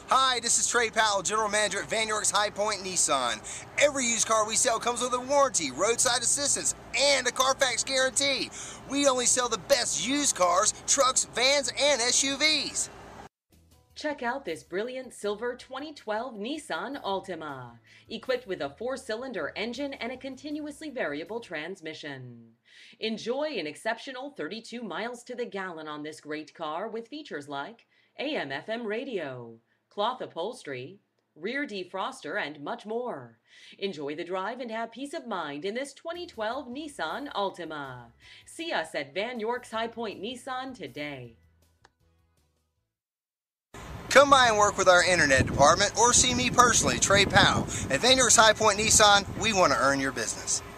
Hi, this is Trey Powell, General Manager at Van York's High Point Nissan. Every used car we sell comes with a warranty, roadside assistance, and a Carfax guarantee. We only sell the best used cars, trucks, vans, and SUVs. Check out this brilliant silver 2012 Nissan Altima, equipped with a 4-cylinder engine and a continuously variable transmission. Enjoy an exceptional 32 miles to the gallon on this great car with features like AM/FM radio, cloth upholstery, rear defroster, and much more. Enjoy the drive and have peace of mind in this 2012 Nissan Altima. See us at Van York's High Point Nissan today. Come by and work with our internet department or see me personally, Trey Powell. At Van York's High Point Nissan, we want to earn your business.